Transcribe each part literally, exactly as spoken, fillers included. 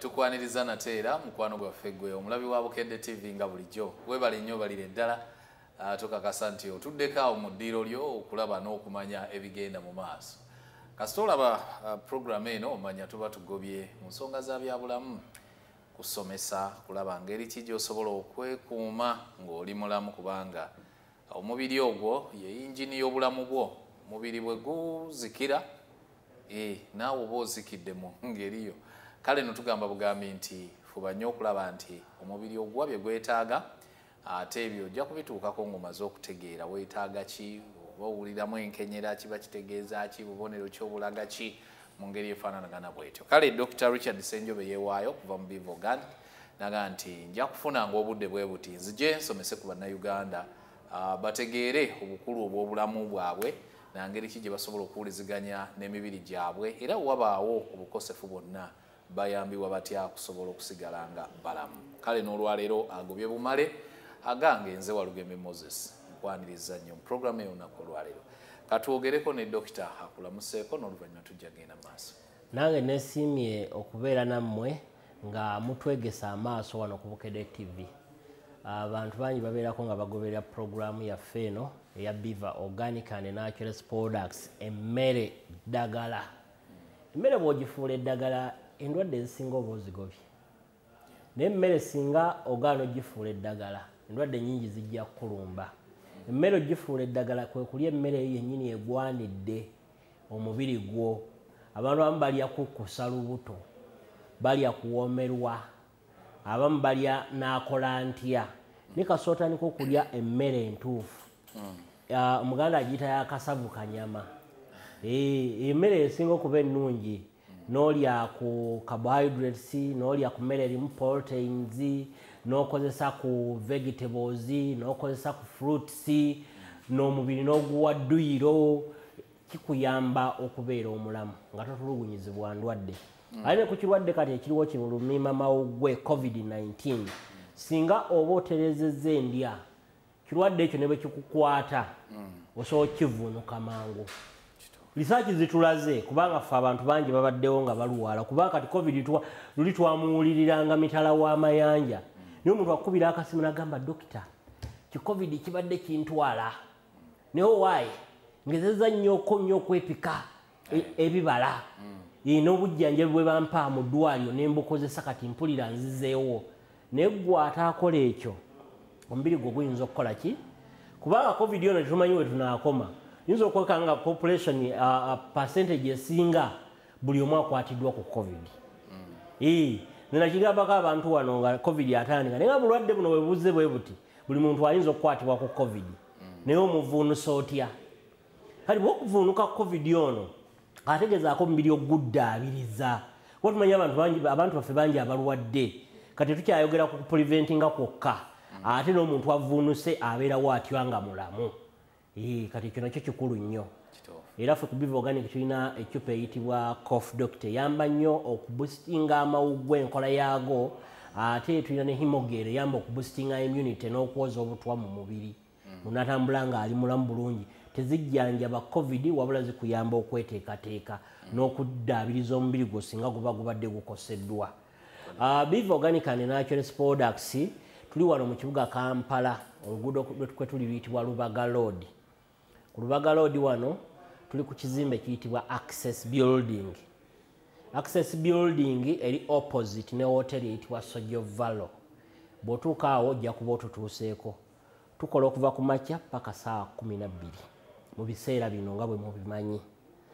tukwaniriza nate era mukwano gwaffe gwe omulabi wa Bukedde T V nga bulijjo webale nnyo balire ddala uh, tukakasa nti otuddeko mu ddiiro lyo okulaba n'okumanya ebigenda mu maaso kasita olaba uh, program eno omanya tuba tugobye mu nsonga za byabulamu kusomesa kulaba ngeri ki gy'osobola okwekuuma ng'oli mulamu kubanga omubiri ogwo ye yingini y'obulamu bwo omubiri bwe guzikira eh, naawe oba ozikidde mu ngeriyo kale no tugamba bugambi nti fuba nnyo okulaba nti omubiri ogwa bye gwetaaga ate ebyo ojja kubituukako ng'omaze okutegeera weetaaga ki oba owuliramu enkenyera kiba kitegeeza ki bubonero ky'obulaga ki mu ngeri efaananagana bwetyo kale Doctor Richard Ssenjobe yeewaayo okuva mu Biva Organic naga nti nja kufunanga obudde bwe buti nzije nsomese ku bannayuganda uh, bategeere obukulu obw'obulamu bwabwe nangeri ki gye basobola okuwuliziganya n'emibiri gyabwe era wabaawo obukosefu bwonna bayambibwa batya kusobola okusigala nga balamu kale n'olwaleero agobye bumale agange nze Walugembe Moses nkwaniriza nnyo mu programu ey'olunaku olwaleero katwogereko ne Dokita akulamuseeko n'oluvannyuma tujja genda maaso nange neesiimye okubeera nammwe nga mutwegesa amaaso wano ku Bukedde T V abantu bangi babeerako nga bagoberera programu yaffe eno eya Biva Organic and Natural Products emmere ddagala emmere bw'ogifuula eddagala endwadde ezisinga oba ozigobye naye emmere singa ogaana ogifuula eddagala endwadde nyingi zijja kukulumba emmere ogifuula eddagala kwe kulya emmere eyo yennyini egwanidde omubiri gwo abantu abamu balya kukkusa lubuto balya kuwoomerwa abamu balya n'akola ntya ne kasoota niko okulya emmere entuufu omuganda agiyita yakasavu kanyama emmere esinga okuba ennungi n'olya ku carbohydrates n'olya ku mmere erimu proteins n'okozesa ku vegetables n'okozesa ku fruits n'omubiri n'oguwa dduyiro kikuyamba okubeera omulamu nga totulugunyizibwa ndwadde ate ne ku kirwadde kati ekiriwo kimulumima mawuggwe covid nineteen singa oba oterezezza endya kirwadde ekyo ne bwe kikukwata osobola kivuunuka mangu lisaaki zitulaze kubanga ffe abantu bangi babaddewo nga baluwala kubanga kati covid luli twamuwuliriranga mitala w'amayanja naye omuntu akubira akasimu n'agamba dokita kicovid kibadde kintwala naye owaayi ngezeza nnyoko nnyo okwepika ebibala n'obujjanjabi bwe bampa mu ddwaliro ne mbukozesa kati mpulira nzizeewo naye ggwe ataakola ekyo omubiri gwe guyinza okukola ki kubanga covid yona tetumanyi we tunaakoma yinza okwekanga nga population uh, percentage esinga buli omu akwatiddwa ku covid nenakigambako abantu wano nga covid atandika naye nga bulwadde buno bwe buzze bwe buti buli muntu ayinza okukwatibwa ku covid naye omuvuunusa otya kati bwokuvuunuka covid ono ategezaako omubiri oguddaabiriza kuba tumanyi abantu bangi abantu baffe bangi abalwadde kati tukyayogera ku preventinga kwokka ate n'omuntu avuunuse abeerawo atyo nga mulamu kati ekyo nakyo kikulu nnyo era ffe ku Biva Organic tulina ekyupa eyitibwa Cough Doctor eyamba nnyo okubusitinga amawuggwe enkola yaago ate tulina ne Hemogel eyamba okubusitinga immunity n'okwoza obutwa mu mubiri munatambula nga ali mulamu bulungi tezijjanjaba covid wabula zikuyamba okweteekateeka n'okuddaabiriza omubiri gwo singa guba gubadde gukoseddwa Biva Organic and Natural Products tuli wano mu kibuga Kampala oluguudo kwe tuli luyitibwa Lubaga Road ku Lubaga Road wano tuli ku kizimbe kiyitibwa Access Building Access Building eri opposite ne hotel eyitibwa Sojo Valo bw'otuuka awo ojja kuba otutuuseeko tukola okuva ku makya paka saa kumi na bbiri mu biseera bino nga bwe mubimanyi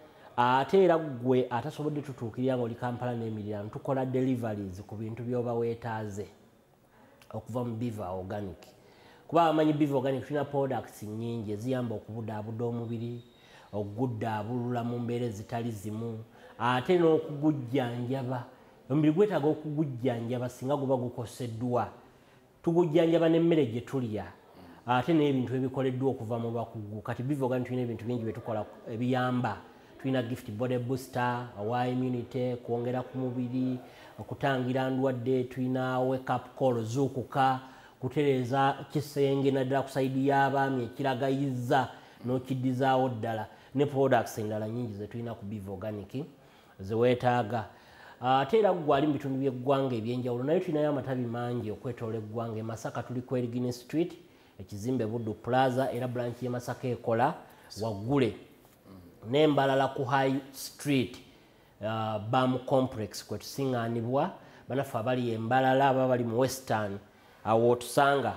ate era gwe atasobodde tutuukirira ng'oli Kampala n'emiriraano tukola deliveries ku bintu by'oba weetaaze okuva mu Biva Organic kuba amanyi Biva Organic tulina products nnyingi eziyamba okubudaabuda omubiri okuguddaabulula mu mbeera ezitali zimu ate n'okugujjanjaba omubiri gwetaaga okugujjanjaba singa guba gukoseddwa tugujjanjaba n'emmere gye tulya ate n'ebintu ebikoleddwa okuva mu lwakugu kati Biva Organic tulina ebintu bingi bye tukola ebiyamba tulina gift body booster owa immunity kwongera ku mubiri okutangira ndwadde tulina wake up call zuukuka kutereeza kisenge naddala ku saidi y'abaami ekiragayiza n'okiddizaawo ddala ne products endala nyingi ze tulina ku Biva Organic ze weetaaga ate era gwali mu bitundu by'eggwanga ebyenjawulo naye tulinayo amatabi mangi okwetoola eggwanga. E Masaka tuli ku Elgin Street, ekizimbe Buddu Plaza era branch y'e Masaka ekola waggule, n'embalala ku High Street uh, Bam Complex kwe tusiŋŋaanibwa banaffe abali embalala aba bali mu Western awo tusanga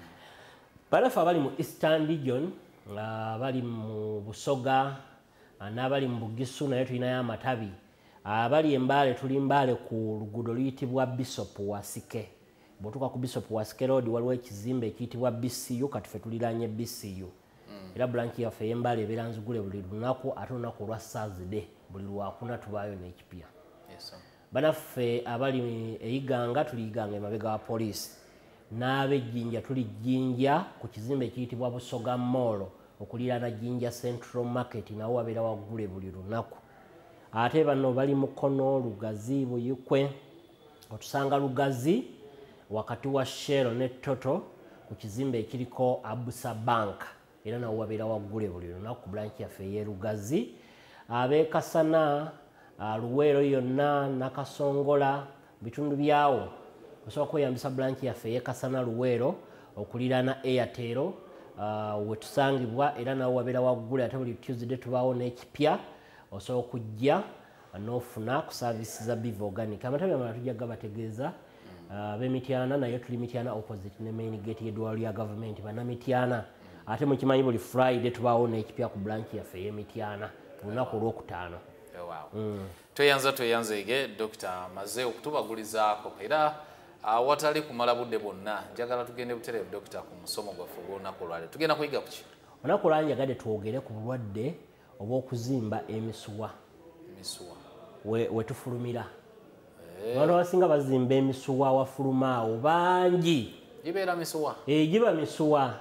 banaffe abali mu Eastern Region uh, bali mu Busoga uh, n'abali mu Bugisu naye tulinayo amatabi. Abali embaale tuli mbaale ku luguudo luyitibwa Bishop Wasike. Bw'otuuka ku Bishop Wasike Road waliwo ekizimbe ekiyitibwa B C U kati ffe tuliraanye B C U. Mm. Era branch yaffe ey'embaale ebeera nzigule buli lunaku ate olunaku olwa Thursday buli lwakuna tubaayo n'ekipya. Yes, banaffe abali eyiganga tuliyiganga emabega wa poliisi. N'ab'ejjinja tuli Jjinja ku kizimbe ekiyitibwa Busoga Mall okuliraana Jjinja Central Market nawo wabeera waggule buli lunaku. Ate bano bali Mukono, Lugazi, Buyikwe. Otusanga Lugazi wakati wa Shell ne Toto ku kizimbe ekiriko Abusa Bank era nawo wabeera waggule buli lunaku ku branch yaffe ey'e Lugazi. Ab'e Kasana, Luweero yonna, Nakasongola, bitundu byawo osobola kweyambisa branch yaffe ey'e Kasana Luweero okuliraana Airtel uh, we tusangibwa era nawo wabeera waggule ate buli Tuesday tubaawo n'ekipya osobola okujja n'ofuna ku services za Biva Organic. Amatabi amalala tujja gabategeeza uh, b'Emityana naye tuli Mityana opposite ne main gate y'eddwaliro lya government bannamityana. Ate mukimanyi buli Friday tubaawo n'ekipya ku branch yaffe ey'Emityana ku lunaku olwokutaano. Oh, wow. mm. Tweyanza tweyanzeege Doctor maze okutubagulizaako era uh, watali kumala budde bwonna njagala tugende butereevu Doctor ku musomo gwaffe gw'olunaku olwaleero. Tugenda kuyiga ku ki? Olunaku olwaleero njagadde twogere ku bulwadde obw'okuzimba emisuwa. Emisuwa we, we tufulumira. Abantu abasinga bazimba emisuwa wafuluma awo bangi. Gibeera misuwa? E, giba misuwa.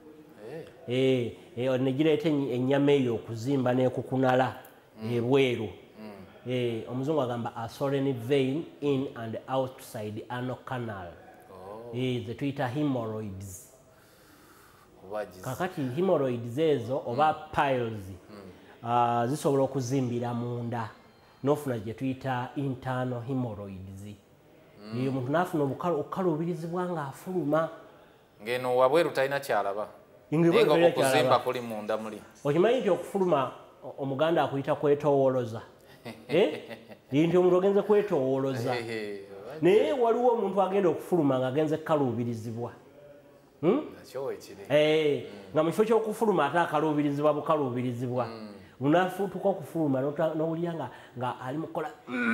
E, e, negireeta ennyama eyo okuzimba n'ekukunala mm. ebweru. Mm. E, omuzungu agamba a swollen vein in and outside anal canal. Oh. E, ze tuyita hemorrhoids. Kakati hemorrhoids ezo oba mm. piles mm. uh, zisobola okuzimbira munda n'ofuna gye tuyita internal hemorrhoids. Mm. Eyo omuntu n'afuna okukaluubirizibwa ng'afuluma. Ng'eno wabweru talina kyalaba. Naye okuzimba kuli munda muli. Okimanyi nti okufuluma Omuganda akuyita kwetoowoloza. eh? Nti omuntu ogenze kwetoowoloza. Naye waliwo omuntu agenda okufuluma ng'agenze kukaluubirizibwa. Hmm? Eh, nga mu kifo ky'okufuluma ate akaluubirizibwa bukaluubirizibwa. Lunafuutuka okufuluma n'owulira nga, nga ali mukola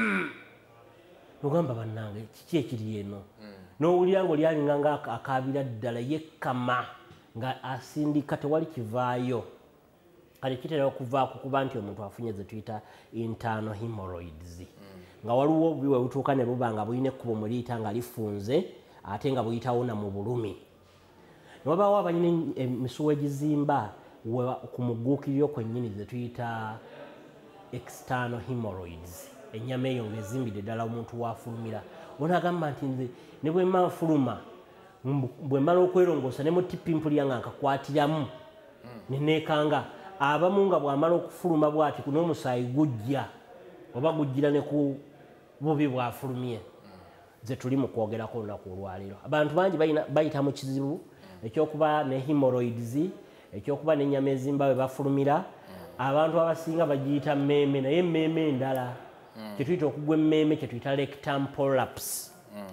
n'ogamba bannange kiki ekiri eno. N'owulira ng'olyalinga nga akaabira ddala yekkama nga asindika tewali kivaayo. Kale kitera okuvaako kuba nti omuntu afunye ze tuyita internal hemorrhoids. Nga waliwo biwe butuuka ne buba nga bulina ekkubo mwe liyita nga lifunze ate nga buyitawo na mu bulumi. Wabaawo abalina emisuwa egizimba ku mugguukiriro kwennyini ze tuyita external hemorrhoids. Ennyama eyo ng'ezimbidde ddala omuntu wafulumira. Bona agamba nti nze ne bwe mma nfuluma bwe mmala okwerongoosa ne mu tippimpulya nga nkakwatiramu ne neekanga. Abamu nga bw'amala okufuluma bw'ati n'omusaayi gujja oba gujjira ne ku bubi bw'afulumye. Ze tuli mu kwogerako olunaku olwaleero. Abantu bangi bayita mu kizibu ekyokuba ne hemorrhoids, ekyokuba n'ennyama ezimba we bafulumira. Abantu abasinga bagiyita mmeeme naye emmeeme endala kye tuyita okugwa emmeeme kye tuyita rectum prolapse.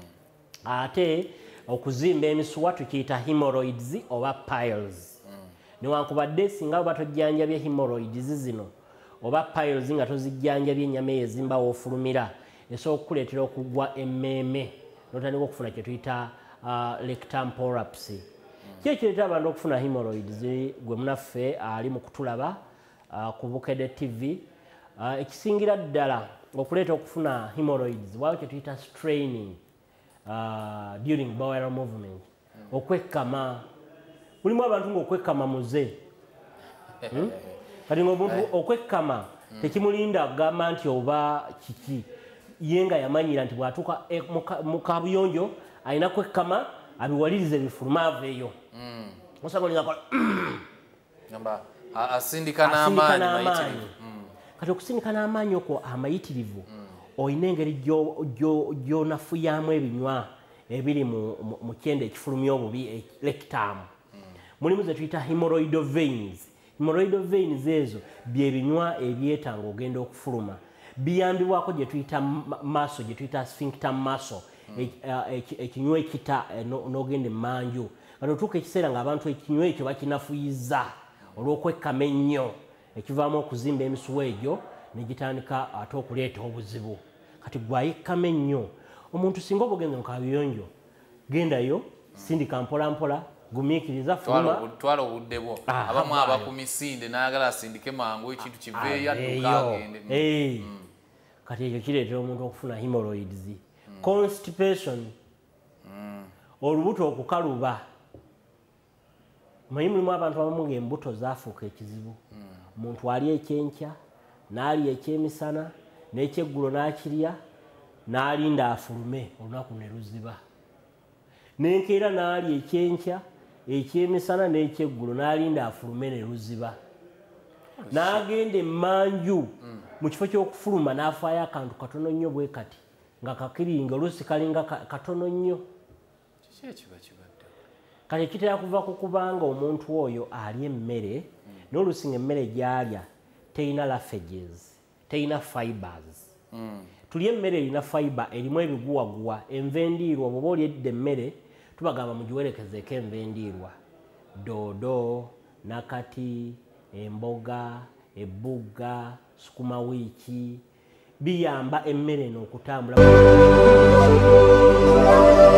Ate okuzimba emisuwa tukiyita hemorrhoids oba piles. Newankubadde singa oba tojjanjabye hemorrhoids zino oba piles nga tozijjanjabye ennyama eyo ezimba w'ofulumira esobola okukuleetera okugwa emmeeme n'otandika okufuna kye tuyita uh, rectum prolapse. Ki ekireeta abantu okufuna hemorrhoids gwe munaffe ali mu kutulaba uh, ku Bukedde T V? Uh, ekisingira ddala okuleeta okufuna hemorrhoids waliwo kye tuyita straining uh, during bowel movement. Okwekkama. Mulimu abantu ng'okwekkama muze. Hmm? Kati ng'omuntu okwekkama tekimulinda agamba nti oba kiki. Ye nga yamanyira nti bw'atuuka mu kabuyonjo alina kwekkama abiwalirize bifuluma aveeyo. Osanga olinga akola Namba asindika n'amaanyi mayitirivu. Kati okusindika n'amaanyi okwo amayitirivu oyina engeri gy'onafuyamu ebinywa ebiri mu kyenda ekifulumya obubi rectum. Mulimu ze tuyita hemorrhoid veins. Hemorrhoid veins ezo bye binywa ebyetanga ogenda okufuluma. Biyambibwako gye tuyita muscle, gye tuyita sphincter muscle. Ekinywa ekita n'ogenda emmanju. Kati otuuka ekiseera ng'abantu ekinywa ekyo bakinafuyiza olw'okwekama ennyo ekivaamu okuzimba emisuwa egyo ne gitandika ate okuleeta obuzibu. Kati gwayekama ennyo omuntu singa oba ogenze mu kaabuyonjo gendayo sindika mpola mpola gumiikiriza fuluma twala obudde bwo abamu aba ku misinde n'ayagala asindike mangu ekintu kiveeyo adduka agende. Kati ekyo kireetera omuntu okufuna hemorrhoids, constipation, olubuto okukaluba. Mulimu mulimu abantu abamu ng'embuto zaafuuka ekizibu. Omuntu alya ekyenkya n'alya ekyemisana n'ekyeggulo n'akirya n'alinda afulume olunaku ne luziba. N'enkeera n'alya ekyenkya ekyemisana n'ekyeggulo n'alinda afulume ne luziba. N'agenda emmanju mu kifo ky'okufuluma n'afaayo akantu katono nnyo bwe kati nga kakiringa oluusi kalinga katono nnyo. Kiki ekiba kibadde? Kati kitera kuva ku kubanga omuntu oyo alya emmere n'oluusi ng'emmere gy'alya teyina laffages, teyina fibers. Tulya emmere erina fiber erimu ebiguwaguwa, envendiirwa. Bw'oba olyedde emmere tubagamba mugiwerekezeeko envendiirwa. Doodo, nakati, emboga, ebbuga, sukuma wiiki biyamba emmere eno okutambula.